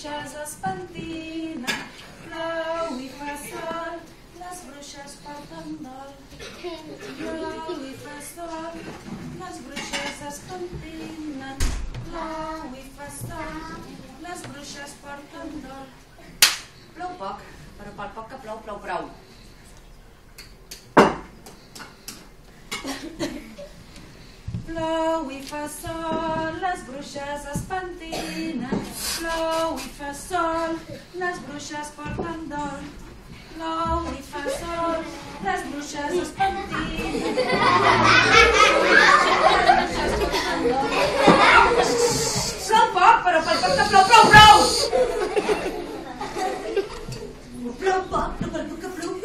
bruixes es pentinen, plou i fa sol, les bruixes porten dol. Plou i fa sol, les bruixes es pentinen, plou i fa sol, les bruixes porten dol. Plou poc, però pel poc que plou, plou prou. Plou i fa sol, les bruixes es pentinen, plou i fa sol, les bruixes porten dol. Plou i fa sol, les bruixes es pentinen, plou poc, però pel poc que plou, plou prou! Plou poc, però pel poc que plou,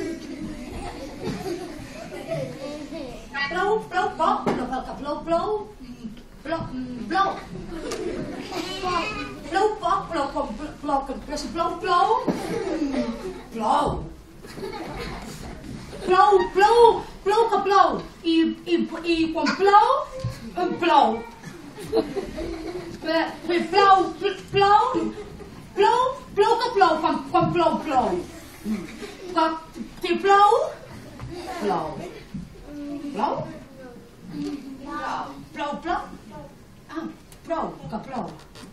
plou poc, però pel que plou, plou. Plou poc, però si plou, plou. Plou que plou. I quan plou, plou. Plou que plou, quan plou, plou. Si plou, plou. Plou? Plou? Ah, prou, que plou.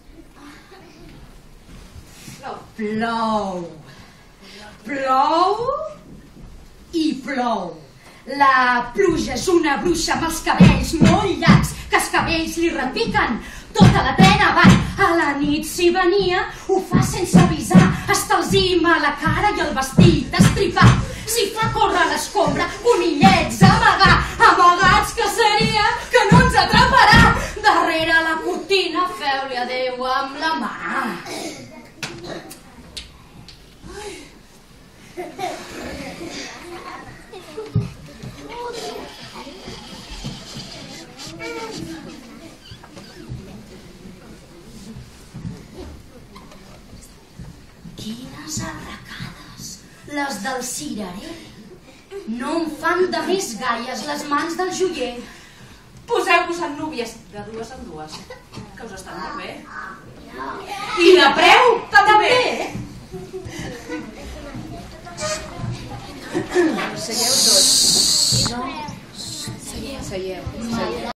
Plou i plou. La pluja és una bruixa amb els cabells molt llargs, que els cabells li repiquen tota la trena avall. A la nit si venia ho fa sense avisar, es talzima la cara i el vestit estripar. Si fa córrer l'escombra, conillets amagar, amagats que seria que no ens atraparà. Darrere la cortina feu-li adéu amb la mà. Quines arracades, les del cirerer. No em fan de més galles les mans del joier. Poseu-vos en núvies, de dues en dues, que us estan molt bé. I de preu, també. Seieu tots. No? Seieu.